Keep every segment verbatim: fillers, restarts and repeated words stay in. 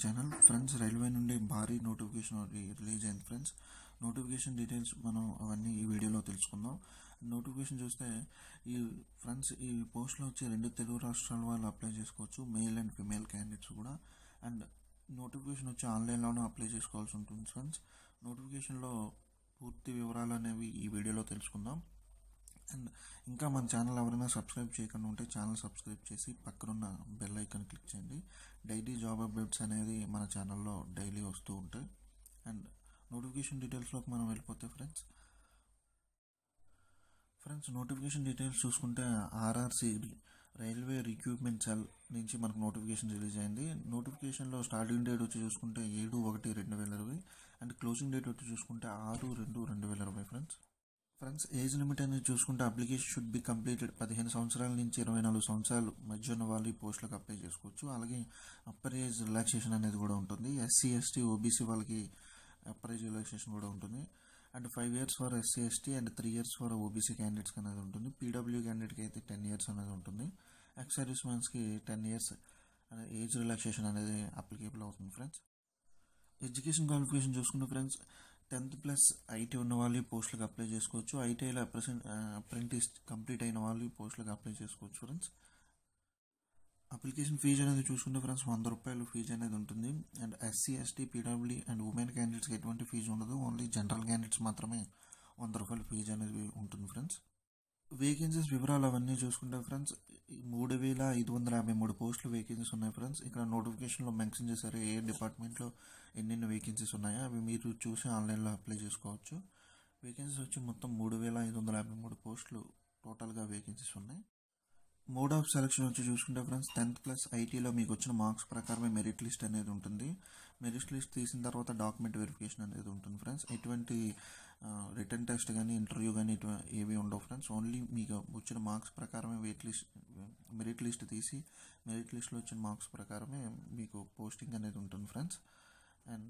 Channel. Friends, railway నుండి భారీ notification release అయింది ఫ్రెండ్స్. నోటిఫికేషన్ డీటెయిల్స్ మనం అవన్నీ ఈ వీడియోలో తెలుసుకుందాం. నోటిఫికేషన్ చూస్తే ఈ ఫ్రెండ్స్ ఈ పోస్ట్లో వచ్చి రెండు తెలుగు రాష్ట్రాల వాళ్ళు అప్లై చేసుకోవచ్చు, మేల్ అండ్ ఫిమేల్ క్యాండిడేట్స్ కూడా. అండ్ నోటిఫికేషన్ వచ్చి ఆన్లైన్లోనే అప్లై చేసుకోవాల్సి ఉంటుంది ఫ్రెండ్స్. నోటిఫికేషన్లో పూర్తి వివరాలు అనేవి ఈ వీడియోలో తెలుసుకుందాం. అండ్ ఇంకా మన ఛానల్ ఎవరైనా సబ్స్క్రైబ్ చేయకుండా ఉంటే ఛానల్ సబ్స్క్రైబ్ చేసి పక్కనున్న బెల్ ఐకాన్ క్లిక్ చేయండి. డైలీ జాబ్ అప్డేట్స్ అనేది మన ఛానల్లో డైలీ వస్తూ ఉంటాయి. అండ్ నోటిఫికేషన్ డీటెయిల్స్లోకి మనం వెళ్ళిపోతే ఫ్రెండ్స్ ఫ్రెండ్స్ నోటిఫికేషన్ డీటెయిల్స్ చూసుకుంటే ఆర్ఆర్సి రైల్వే రిక్రూట్మెంట్ సెల్ నుంచి మనకు నోటిఫికేషన్ రిలీజ్ అయింది. నోటిఫికేషన్లో స్టార్టింగ్ డేట్ వచ్చి చూసుకుంటే ఏడు ఒకటి రెండు వేల ఇరవై అండ్ క్లోజింగ్ డేట్ వచ్చి చూసుకుంటే ఆరు రెండు రెండు వేల ఇరవై ఫ్రెండ్స్. ఫ్రెండ్స్, ఏజ్ లిమిట్ అనేది చూసుకుంటే అప్లికేషన్ షుడ్ బి కంప్లీటెడ్ పదిహేను సంవత్సరాల నుంచి ఇరవై నాలుగు సంవత్సరాలు మధ్య ఉన్న వాళ్ళు ఈ పోస్టులకు అప్లై చేసుకోవచ్చు. అలాగే అప్పర్ ఏజ్ రిలాక్సేషన్ అనేది కూడా ఉంటుంది. ఎస్సీ ఎస్టీ ఓబీసీ వాళ్ళకి అప్పర్ ఏజ్ రిలాక్సేషన్ కూడా ఉంటుంది. And five years for SC ST and three years for OBC క్యాండిడేట్స్కి అనేది ఉంటుంది. పీడబ్ల్యూ క్యాండిడేట్కి అయితే టెన్ ఇయర్స్ అనేది ఉంటుంది. ఎక్స్ సర్వీస్ మ్యాన్స్కి టెన్ ఇయర్స్ ఏజ్ రిలాక్సేషన్ అనేది అప్లికేబుల్ అవుతుంది ఫ్రెండ్స్. ఎడ్యుకేషన్ క్వాలిఫికేషన్ చూసుకుంటే ఫ్రెండ్స్ టెన్త్ ప్లస్ ఐటీ ఉన్న వాళ్ళు ఈ పోస్టులకు అప్లై చేసుకోవచ్చు. ఐటీఐలో అప్రెసెంట్ అప్రెంటిస్ కంప్లీట్ అయిన వాళ్ళు ఈ పోస్టులకు అప్లై చేసుకోవచ్చు ఫ్రెండ్స్. అప్లికేషన్ ఫీజు అనేది చూసుకుంటే ఫ్రెండ్స్ వంద రూపాయలు ఫీజు అనేది ఉంటుంది. And SC ST PW and women క్యాండిడేట్స్కి ఎటువంటి ఫీజు ఉండదు. ఓన్లీ జనరల్ క్యాండిడేట్స్ మాత్రమే వంద రూపాయల ఫీజు అనేది ఉంటుంది ఫ్రెండ్స్. వేకెన్సీస్ వివరాలు అవన్నీ చూసుకుంటే ఫ్రెండ్స్ మూడు వేల ఐదు వందల యాభై మూడు పోస్టులు వేకెన్సీస్ ఉన్నాయి ఫ్రెండ్స్. ఇక్కడ నోటిఫికేషన్లో మెన్షన్ చేశారు ఏ డిపార్ట్మెంట్లో ఎన్నెన్ని వేకెన్సీస్ ఉన్నాయో అవి మీరు చూసి ఆన్లైన్లో అప్లై చేసుకోవచ్చు. వేకెన్సీస్ వచ్చి మొత్తం మూడు వేల ఐదు వందల యాభై మూడు పోస్టులు టోటల్గా వేకెన్సీస్ ఉన్నాయి. మోడ్ ఆఫ్ సెలక్షన్ వచ్చి చూసుకుంటే ఫ్రెండ్స్ టెన్త్ ప్లస్ ఐటీలో మీకు వచ్చిన మార్క్స్ ప్రకారమే మెరిట్ లిస్ట్ అనేది ఉంటుంది. మెరిట్ లిస్ట్ తీసిన తర్వాత డాక్యుమెంట్ వెరిఫికేషన్ అనేది ఉంటుంది ఫ్రెండ్స్. ఎటువంటి రిటర్న్ టెస్ట్ కానీ ఇంటర్వ్యూ కానీ ఇటు ఏవి ఉండవు ఫ్రెండ్స్. ఓన్లీ మీకు వచ్చిన మార్క్స్ ప్రకారమే వెయిట్ లిస్ట్ మెరిట్ లిస్ట్ తీసి మెరిట్ లిస్ట్లో వచ్చిన మార్క్స్ ప్రకారమే మీకు పోస్టింగ్ అనేది ఉంటుంది ఫ్రెండ్స్. అండ్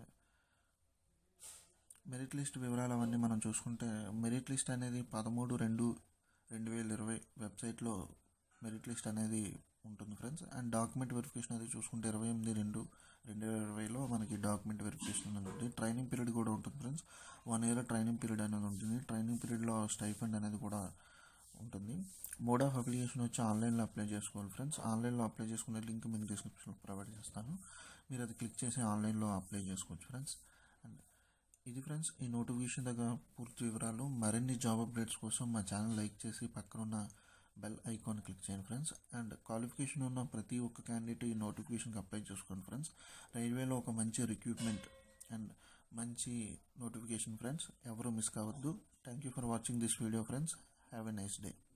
మెరిట్ లిస్ట్ వివరాలు అవన్నీ మనం చూసుకుంటే మెరిట్ లిస్ట్ అనేది పదమూడు రెండు రెండు వేల ఇరవై వెబ్సైట్లో మెరిట్ లిస్ట్ అనేది ఉంటుంది ఫ్రెండ్స్. అండ్ డాక్యుమెంట్ వెరిఫికేషన్ అనేది చూసుకుంటే ఇరవై ఎనిమిది రెండు రెండు వేల ఇరవైలో మనకి డాక్యుమెంట్ వెరిఫికేషన్ అనేది ఉంటుంది. ట్రైనింగ్ పీరియడ్ కూడా ఉంటుంది friends. One year training period అనేది ఉంటుంది. ట్రైనింగ్ పీరియడ్లో స్టైఫండ్ అనేది కూడా ఉంటుంది. మోడ్ ఆఫ్ అప్లికేషన్ వచ్చి ఆన్లైన్లో అప్లై చేసుకోవాలి ఫ్రెండ్స్. ఆన్లైన్లో అప్లై చేసుకునే లింక్ మీకు డిస్క్రిప్షన్లో ప్రొవైడ్ చేస్తాను. మీరు అది క్లిక్ చేసి ఆన్లైన్లో అప్లై చేసుకోవచ్చు ఫ్రెండ్స్. అండ్ ఇది ఫ్రెండ్స్ ఈ నోటిఫికేషన్ దగ్గర పూర్తి వివరాలు. మరిన్ని జాబ్ అప్డేట్స్ కోసం మా ఛానల్ లైక్ చేసి పక్కనున్న బెల్ ఐకాన్ క్లిక్ చేయండి ఫ్రెండ్స్. అండ్ క్వాలిఫికేషన్ ఉన్న ప్రతి ఒక్క క్యాండిడేట్ ఈ నోటిఫికేషన్కి అప్లై చేసుకోండి ఫ్రెండ్స్. రైల్వేలో ఒక మంచి రిక్రూట్మెంట్ అండ్ మంచి నోటిఫికేషన్ ఫ్రెండ్స్. ఎవరు మిస్ కావద్దు. Thank you for watching this video friends. Have a nice day.